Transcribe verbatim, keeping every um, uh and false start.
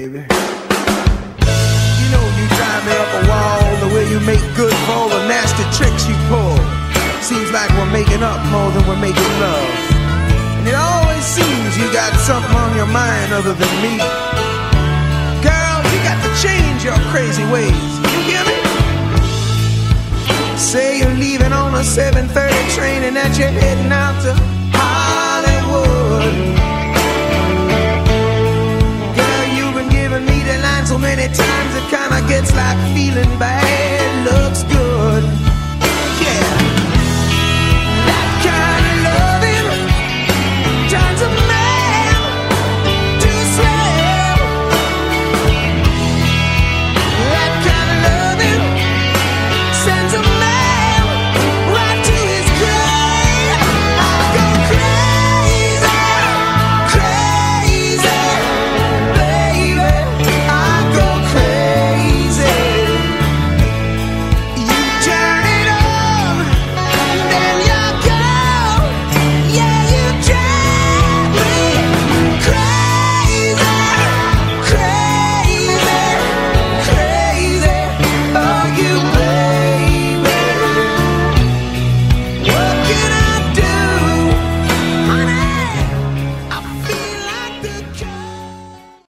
baby. You know you drive me up a wall, the way you make good for all the nasty tricks you pull. Seems like we're making up more than we're making love. And it always seems you got something on your mind other than me. Girl, you got to change your crazy ways. You hear me? Say you're leaving on a seven thirty train and that you're heading out to